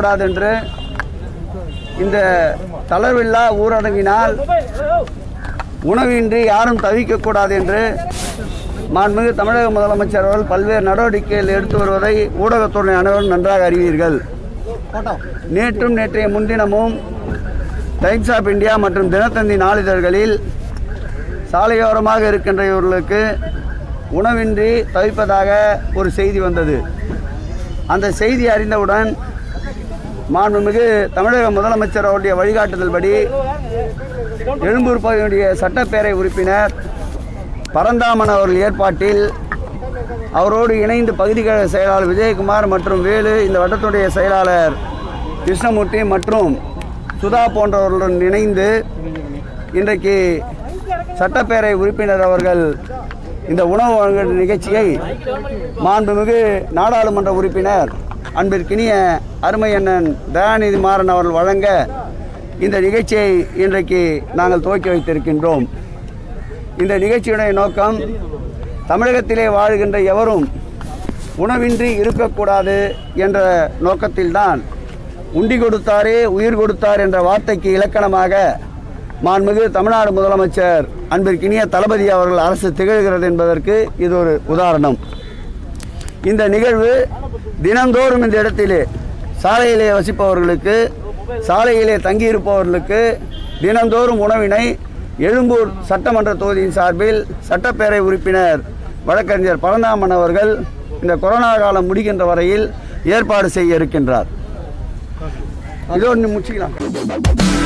இருக்கக்கூடாது என்று இந்த தளர்வில்லா ஊரடங்கினால் உணவின்றி யாரும் தவிக்கக்கூடாது என்று மாண்புமிகு தமிழக முதலமைச்சர் அவர்கள் பல்வேறு நடவடிக்கைகள் எடுத்து வருவதை ஊடகத்துறை அனைவரும் நன்றாக அறிவீர்கள். நேற்றும் நேற்றைய முன்தினமும் டைம்ஸ் ஆஃப் இந்தியா மற்றும் தினத்தந்தி நாளிதழ்களில் சாலையோரமாக இருக்கின்ற இவர்களுக்கு உணவின்றி தவிப்பதாக ஒரு செய்தி வந்தது. அந்த செய்தி அறிந்தவுடன் மாண்புமிகு தமிழக முதலமைச்சர் அவருடைய வழிகாட்டுதல்படி எழும்பூர் பகுதியுடைய சட்டப்பேரவை உறுப்பினர் பரந்தாமன் அவர்கள் ஏற்பாட்டில் அவரோடு இணைந்து பகுதி கழக செயலாளர் விஜயகுமார் மற்றும் வேலு, இந்த வட்டத்துடைய செயலாளர் கிருஷ்ணமூர்த்தி மற்றும் சுதா போன்றவர்களுடன் இணைந்து இன்றைக்கு சட்டப்பேரவை உறுப்பினர் அவர்கள் இந்த உணவு வழங்கும் நிகழ்ச்சியை மாண்புமிகு நாடாளுமன்ற உறுப்பினர் அன்பிற்கினிய அருமை அண்ணன் தயாநிதி மாறன் அவர்கள் வழங்க இந்த நிகழ்ச்சியை இன்றைக்கு நாங்கள் துவக்கி வைத்திருக்கின்றோம். இந்த நிகழ்ச்சியுடைய நோக்கம் தமிழகத்திலே வாழ்கின்ற எவரும் உணவின்றி இருக்கக்கூடாது என்ற நோக்கத்தில்தான் உண்டி கொடுத்தாரே உயிர் கொடுத்தார் என்ற வார்த்தைக்கு இலக்கணமாக மாண்புமிகு தமிழ்நாடு முதலமைச்சர் அன்பிற்கினிய தளபதி அவர்கள் அரசு திகழ்கிறது என்பதற்கு இது ஒரு உதாரணம். இந்த நிகழ்வு தினந்தோறும் இந்த இடத்திலே சாலையிலே வசிப்பவர்களுக்கு, சாலையிலே தங்கியிருப்பவர்களுக்கு தினந்தோறும் உணவினை எழும்பூர் சட்டமன்ற தொகுதியின் சார்பில் சட்டப்பேரவை உறுப்பினர் வழக்கறிஞர் பரந்தாமன் அவர்கள் இந்த கொரோனா காலம் முடிகின்ற வரையில் ஏற்பாடு செய்ய இருக்கின்றார். இதோ முடிச்சுக்கலாம்.